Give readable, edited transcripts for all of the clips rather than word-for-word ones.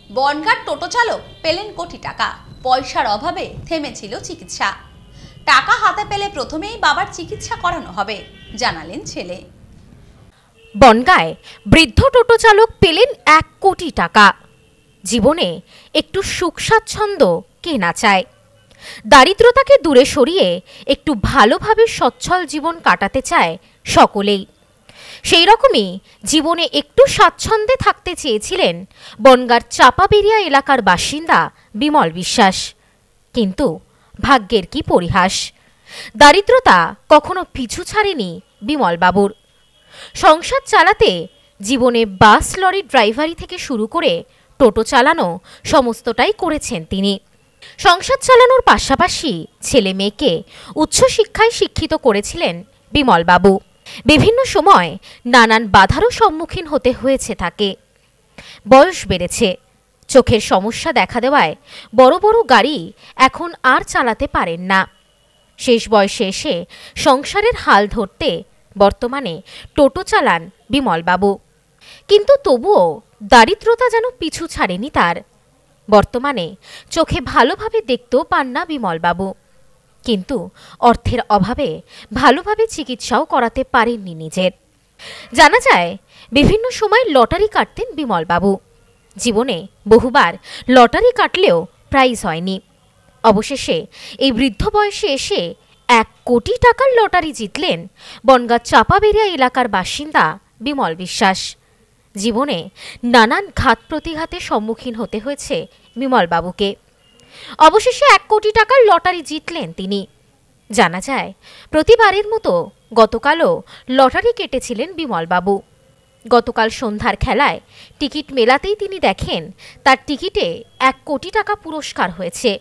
বনগাঁর টোটো চালক পেলেন কোটি টাকা, পয়সার অভাবে থেমেছিল চিকিৎসা। টাকা হাতে পেলে প্রথমেই বাবার চিকিৎসা করানো হবে, জানালেন ছেলে। বনগাঁয় বৃদ্ধ টোটো চালক পেলেন 1 কোটি টাকা। জীবনে একটু সুখ স্বাচ্ছন্দ্য কে না চায়। দারিদ্রতাকে দূরে সরিয়ে একটু ভালোভাবে সচ্ছল জীবন কাটাতে চায় সকলেই। সেই রকমই জীবনে একটু স্বাচ্ছন্দ্যে থাকতে চেয়েছিলেন বনগাঁর চাপাবেরিয়া এলাকার বাসিন্দা বিমল বিশ্বাস। কিন্তু ভাগ্যের কি পরিহাস, দারিদ্রতা কখনো পিছু ছাড়েনি বিমল বাবুর। সংসার চালাতে জীবনে বাস লরির ড্রাইভারি থেকে শুরু করে টোটো চালানো সমস্তটাই করেছেন তিনি। সংসার চালানোর পাশাপাশি ছেলে মেয়েকে উচ্চশিক্ষায় শিক্ষিত করেছিলেন বিমল বাবু। বিভিন্ন সময় নানান বাধারও সম্মুখীন হতে হয়েছে তাকে। বয়স বেড়েছে, চোখের সমস্যা দেখা দেওয়ায় বড় বড় গাড়ি এখন আর চালাতে পারেন না। শেষ বয়সে এসে সংসারের হাল ধরতে বর্তমানে টোটো চালান বিমল বাবু। কিন্তু তবুও দারিদ্রতা যেন পিছু ছাড়েনি তার। বর্তমানে চোখে ভালোভাবে দেখতেও পান না বিমল বাবু, কিন্তু অর্থের অভাবে ভালোভাবে চিকিৎসাও করাতে পারেননি নিজের। জানা যায় বিভিন্ন সময় লটারি কাটতেন বিমল বাবু। জীবনে বহুবার লটারি কাটলেও প্রাইজ হয়নি। অবশেষে এই বৃদ্ধ বয়সে এসে 1 কোটি টাকার লটারি জিতলেন বনগাঁ চাপাবেরিয়া এলাকার বাসিন্দা বিমল বিশ্বাস। জীবনে নানান ঘাত প্রতিঘাতের সম্মুখীন হতে হয়েছে বিমল বাবুকে। অবশেষে 1 কোটি টাকার লটারি জিতলেন তিনি। জানা যায় প্রতিবারের মতো গতকালও লটারি কেটেছিলেন বিমল বাবু। গতকাল সন্ধ্যার খেলায় টিকিট মেলাতেই তিনি দেখেন তার টিকিটে 1 কোটি টাকা পুরস্কার হয়েছে।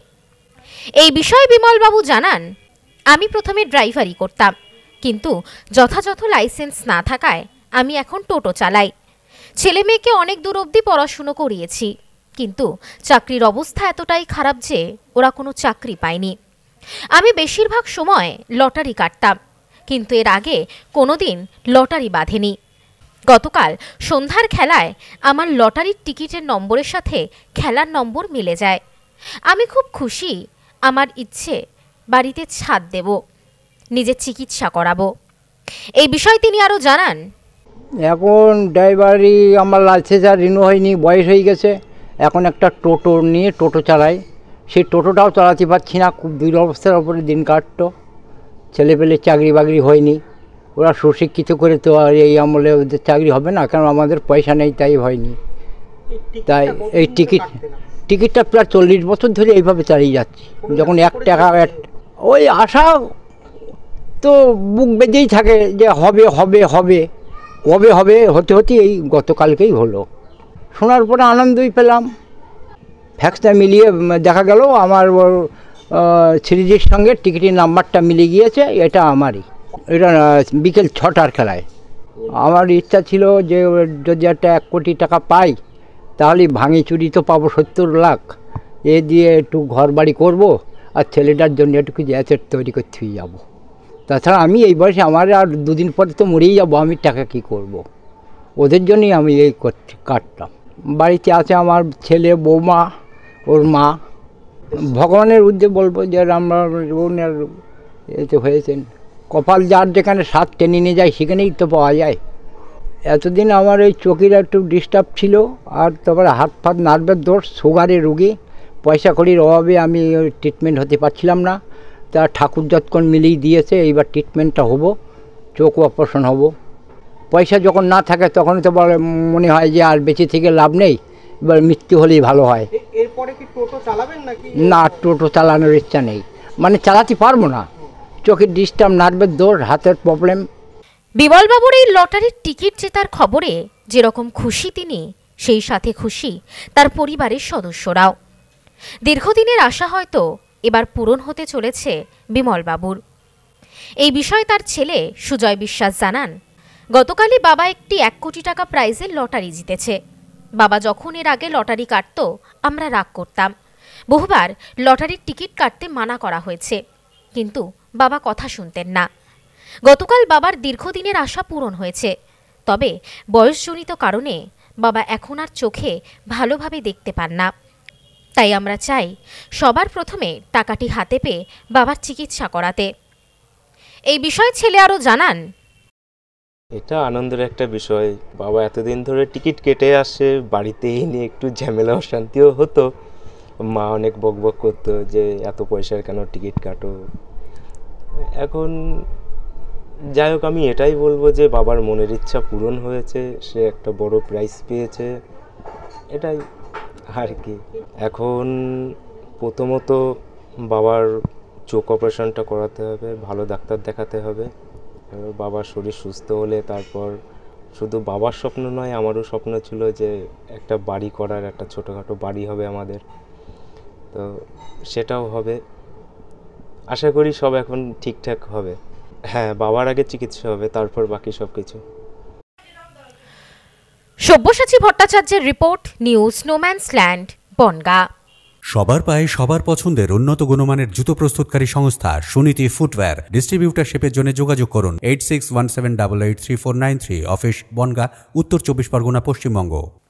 এই বিষয়ে বিমল বাবু জানান, আমি প্রথমে ড্রাইভারি করতাম, কিন্তু যথাযথ লাইসেন্স না থাকায় আমি এখন টোটো চালাই। ছেলে মেয়েকে অনেক দূর অবধি পড়াশুনো করিয়েছি, কিন্তু চাকরির অবস্থা এতটাই খারাপ যে ওরা কোনো চাকরি পায়নি। আমি বেশিরভাগ সময় লটারি কাটতাম, কিন্তু এর আগে কোনোদিন লটারি বাঁধেনি। গতকাল সন্ধ্যার খেলায় আমার লটারির টিকিটের নম্বরের সাথে খেলার নম্বর মিলে যায়। আমি খুব খুশি। আমার ইচ্ছে বাড়িতে ছাদ দেব, নিজের চিকিৎসা করাবো। এই বিষয়ে তিনি আরও জানান, এখন ড্রাইভারি আমার লাইসেন্স আর রিনিউ হয়নি, বয়স হয়ে গেছে। এখন একটা টোটো নিয়ে টোটো চালাই। সেই টোটোটাও চালাতে পারছি না, খুব দুরবস্থার ওপরে দিন কাটতো। ছেলেপেলে চাকরি বাকরি হয়নি, ওরা সুশিক্ষিত করে তো আর এই আমলে ওদের চাকরি হবে না, কারণ আমাদের পয়সা নেই, তাই হয়নি। তাই এই টিকিটটা প্রায় 40 বছর ধরে এইভাবে চালিয়ে যাচ্ছি। যখন 1 টাকা ওই আশা তো বুক বেজেই থাকে যে হবে হবে হবে, কবে হবে, হতে হতে এই গতকালকেই হলো। শোনার পরে আনন্দই পেলাম। ফ্যাক্সটা মিলিয়ে দেখা গেল আমার সিরিজের সঙ্গে টিকিটের নাম্বারটা মিলে গিয়েছে, এটা আমারই। এটা বিকেল 6টার খেলায়। আমার ইচ্ছা ছিল যে যদি একটা 1 কোটি টাকা পাই, তাহলে ভাঙি চুরি তো পাবো 70 লাখ, এ দিয়ে একটু ঘর বাড়ি করবো আর ছেলেটার জন্য একটু অ্যাসেট তৈরি করতে যাবো। তাছাড়া আমি এই বয়সে, আমার আর 2 দিন পরে তো মরেই যাবো, আমি টাকা কি করব। ওদের জন্যই আমি এই কাটতাম। বাড়িতে আছে আমার ছেলে, বৌমা, ওর মা। ভগবানের উদ্দেশ্যে বলবো যে আমরা বোনের এতে হয়েছেন। কপাল যার যেখানে স্বাদ টেনে নিয়ে যায় সেখানেই তো পাওয়া যায়। এতদিন আমার এই চোখের একটু ডিস্টার্ব ছিল, আর তারপরে হাত ফাত নার্ভের দোষ, সুগারের রুগী। পয়সা কড়ির অভাবে আমি ট্রিটমেন্ট হতে পারছিলাম না। তা ঠাকুর যতক্ষণ মিলিয়ে দিয়েছে, এইবার ট্রিটমেন্টটা হবো, চোখ অপারেশন হবো। পয়সা যখন না থাকে তখন তো বলে মনে হয় যে আর বেঁচে থেকে লাভ নেই, এবার মৃত্যু হলেই ভালো হয়। এরপরে কি টোটো চালাবেন নাকি? না, টোটো চালানোর ইচ্ছা নেই, মানে চালাতে পারবো না। চোখের ডিস্টার্ব, নার্ভের দোষ, হাতের প্রবলেম। বিমলবাবুর এই লটারির টিকিট জেতার খবরে যেরকম খুশি তিনি, সেই সাথে খুশি তার পরিবারের সদস্যরাও। দীর্ঘদিনের আশা হয়তো এবার পূরণ হতে চলেছে বিমলবাবুর। এই বিষয়ে তার ছেলে সুজয় বিশ্বাস জানান, গতকালই বাবা একটি 1 কোটি টাকা প্রাইজের লটারি জিতেছে। বাবা যখন এর আগে লটারি কাটতো আমরা রাগ করতাম। বহুবার লটারির টিকিট কাটতে মানা করা হয়েছে, কিন্তু বাবা কথা শুনতেন না। গতকাল বাবার দীর্ঘদিনের আশা পূরণ হয়েছে, তবে বয়সজনিত কারণে বাবা এখন আর চোখে ভালোভাবে দেখতে পান না। তাই আমরা চাই সবার প্রথমে টাকাটি হাতে পেয়ে বাবার চিকিৎসা করাতে। এই বিষয়ে ছেলে আরও জানান, এটা আনন্দের একটা বিষয়। বাবা এতদিন ধরে টিকিট কেটে আসছে, বাড়িতে এনে একটু ঝামেলা অশান্তিও হতো। মা অনেক বকবক করতো যে এত পয়সার কেন টিকিট কাটো। এখন যাই হোক, আমি এটাই বলবো যে বাবার মনের ইচ্ছা পূরণ হয়েছে, সে একটা বড় প্রাইজ পেয়েছে, এটাই আর কি। এখন প্রথমত বাবার চোখ অপারেশনটা করাতে হবে, ভালো ডাক্তার দেখাতে হবে। বাবার শরীর সুস্থ হলে তারপর শুধু বাবার স্বপ্ন নয়, আমারও স্বপ্ন ছিল যে একটা বাড়ি করার, একটা ছোটোখাটো বাড়ি হবে আমাদের, তো সেটাও হবে। আশা করি সব এখন ঠিকঠাক হবে। হ্যাঁ, বাবার আগে চিকিৎসা হবে, তারপর বাকি সব কিছু। সব্যসাচী ভট্টাচার্যের রিপোর্ট, নিউজ স্নোম্যান্সল্যান্ড, বনগাঁ। সবার পায়ে সবার পছন্দের উন্নত গুণমানের জুতো প্রস্তুতকারী সংস্থা সুনীতি ফুটওয়্যার। ডিস্ট্রিবিউটারশিপের জন্য যোগাযোগ করুন 8617883493। অফিস বনগাঁ, উত্তর 24 পরগনা, পশ্চিমবঙ্গ।